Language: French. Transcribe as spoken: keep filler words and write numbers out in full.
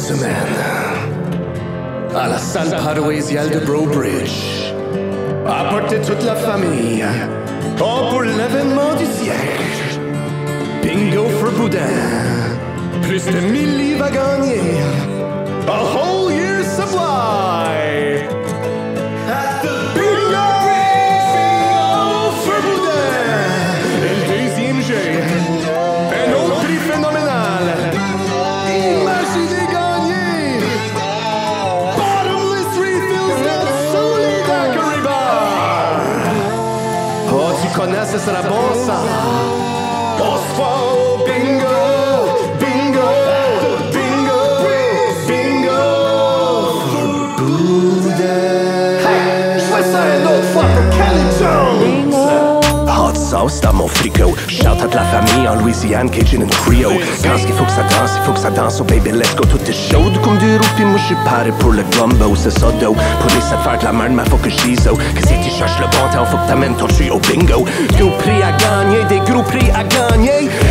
semaine à la salle paroissiale de Brobridge. Apportez toute la famille. Oh, pour l'événement du siècle. Bingo for Boudin. Plus de mille livres à gagner. A whole year's supply. At the Bingo for Boudin. Et le deuxième jeu. Un autre prix phénoménal. Imaginez gagner. Bottomless refills de Solid Daiquiri Bar. Oh, tu connais, ce sera bon ça. On se voit au bingo. Bingo. Bingo. Bingo. For Boudin. Hey, je fais ça une autre fois pour Kelli Jones. Hot sauce dans mon frigo. Shout out la famille en Louisiane, Cajun and Creole. Quand il faut que ça danse, il faut que ça danse. Oh baby, let's go, tout est chaud comme du roux. Puis moi j'suis paré pour le gumbo, c'est ça d'eau. Pour les faire de la merde, mais faut que j'dise oh. Que si tu cherches le bon temps, faut que t'amènes ton jus au bingo. Gros prix à gagner, des gros prix à gagner.